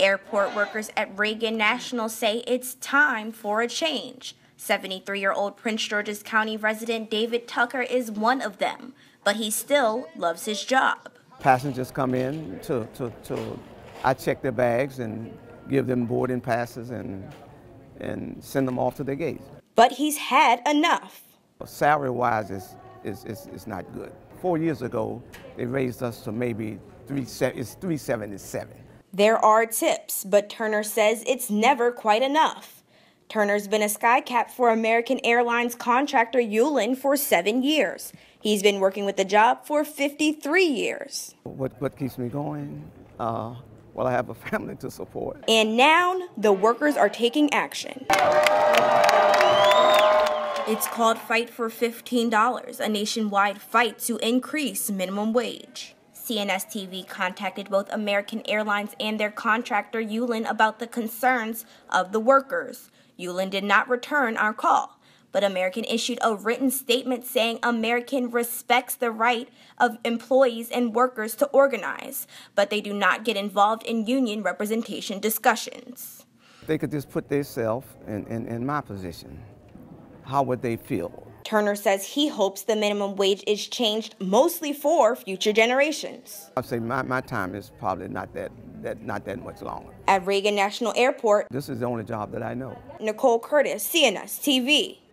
Airport workers at Reagan National say it's time for a change. 73-year-old Prince George's County resident David Tucker is one of them, but he still loves his job. Passengers come in I check their bags and give them boarding passes and send them off to their gates. But he's had enough. Salary-wise, it's not good. 4 years ago, they raised us to maybe $377. There are tips, but Turner says it's never quite enough. Turner's been a skycap for American Airlines contractor Yulin for 7 years. He's been working with the job for 53 years. What keeps me going? Well, I have a family to support. And now the workers are taking action. It's called Fight for $15, a nationwide fight to increase minimum wage. CNS-TV contacted both American Airlines and their contractor Yulin about the concerns of the workers. Yulin did not return our call, but American issued a written statement saying American respects the right of employees and workers to organize, but they do not get involved in union representation discussions. They could just put themselves in my position. How would they feel? Turner says he hopes the minimum wage is changed mostly for future generations. I'd say my time is probably not that much longer. At Reagan National Airport, this is the only job that I know. Nicole Curtis, CNS-TV.